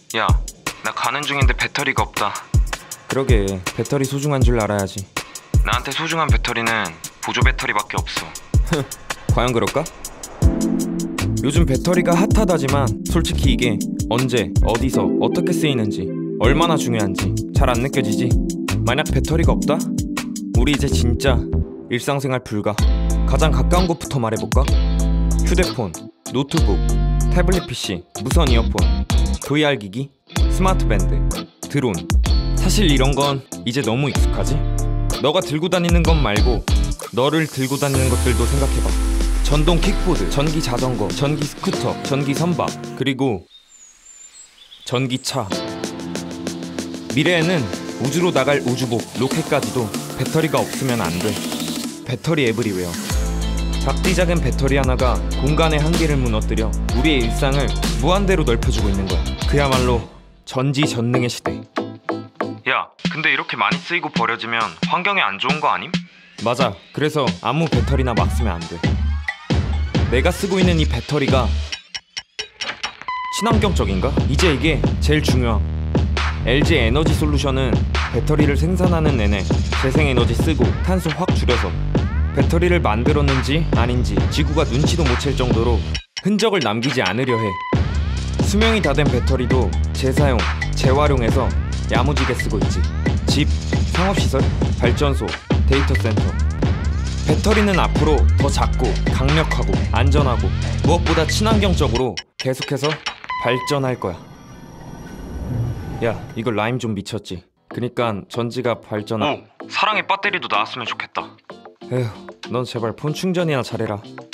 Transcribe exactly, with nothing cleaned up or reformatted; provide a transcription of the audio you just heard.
야, 나 가는 중인데 배터리가 없다. 그러게, 배터리 소중한 줄 알아야지. 나한테 소중한 배터리는 보조 배터리밖에 없어. 과연 그럴까? 요즘 배터리가 핫하다지만 솔직히 이게 언제, 어디서, 어떻게 쓰이는지, 얼마나 중요한지 잘 안 느껴지지? 만약 배터리가 없다? 우리 이제 진짜 일상생활 불가. 가장 가까운 곳부터 말해볼까? 휴대폰, 노트북, 태블릿 피씨, 무선 이어폰, 브이알 기기, 스마트 밴드, 드론. 사실 이런 건 이제 너무 익숙하지? 너가 들고 다니는 것 말고 너를 들고 다니는 것들도 생각해봐. 전동 킥보드, 전기 자전거, 전기 스쿠터, 전기 선박, 그리고 전기차. 미래에는 우주로 나갈 우주복, 로켓까지도 배터리가 없으면 안 돼. 배터리 에브리웨어. 작디 작은 배터리 하나가 공간의 한계를 무너뜨려 우리의 일상을 무한대로 넓혀주고 있는 거야. 그야말로 전지전능의 시대. 야, 근데 이렇게 많이 쓰이고 버려지면 환경에 안 좋은 거 아님? 맞아. 그래서 아무 배터리나 막 쓰면 안 돼. 내가 쓰고 있는 이 배터리가 친환경적인가? 이제 이게 제일 중요함. 엘지 에너지 솔루션은 배터리를 생산하는 내내 재생에너지 쓰고 탄소 확 줄여서 배터리를 만들었는지 아닌지 지구가 눈치도 못 챌 정도로 흔적을 남기지 않으려 해. 수명이 다 된 배터리도 재사용, 재활용해서 야무지게 쓰고 있지. 집, 상업시설, 발전소, 데이터 센터. 배터리는 앞으로 더 작고 강력하고 안전하고 무엇보다 친환경적으로 계속해서 발전할 거야. 야, 이거 라임 좀 미쳤지? 그니까 전지가 발전하... 오, 사랑의 배터리도 나왔으면 좋겠다. 에휴, 넌 제발 폰 충전이나 잘해라.